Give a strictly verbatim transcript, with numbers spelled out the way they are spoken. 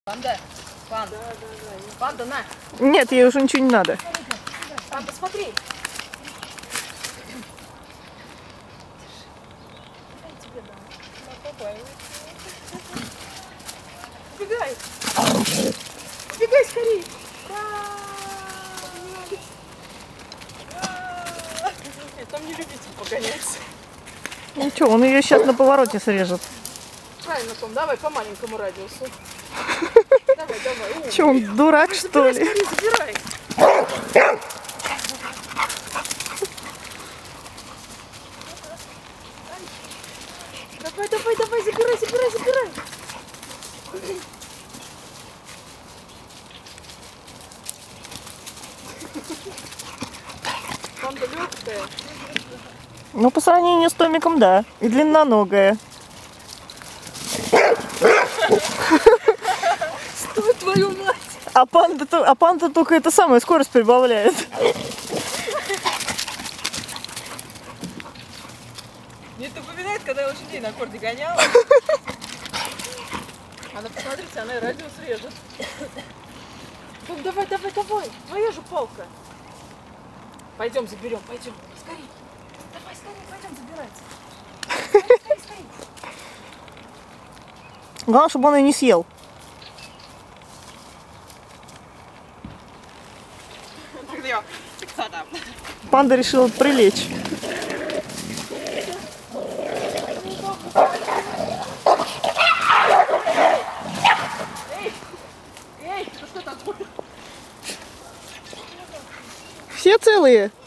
Панда, панда, да, да, да. Панда, на. Нет, ей уже ничего не надо. Панда, смотри. Убегай. Убегай скорее. Нет, там не любите погоняться. Ничего, он ее сейчас на повороте срежет. Правильно, Том, давай по маленькому радиусу. Давай, давай. Че, он дурак, Ой, что ли? Скорее, забирай. Давай, давай, давай, забирай, забирай, забирай. Панда легкая. Ну, по сравнению с Томиком, да. И длинноногая. Стой, твою мать. А панда, а панда только это самое, скорость прибавляет. Мне это напоминает, когда я лошадей на корде гоняла. Она, посмотрите, она и радиус режет. Том, давай, давай, давай. Твоя же палка. Пойдем заберем, пойдем. Скорей. Давай, скорее, пойдем забирать. Скорей, скорей, скорей. Главное, чтобы он ее не съел. Панда решила прилечь. Эй, эй, ну что такое? Все целые?